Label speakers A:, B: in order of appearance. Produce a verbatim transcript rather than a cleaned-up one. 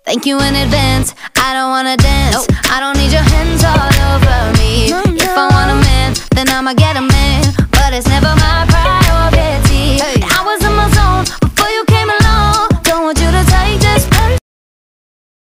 A: Thank you in advance, I don't wanna dance. Nope. I don't need your hands all over me. No, no. If I want a man, then I'ma get a man, but it's never my priority. Hey.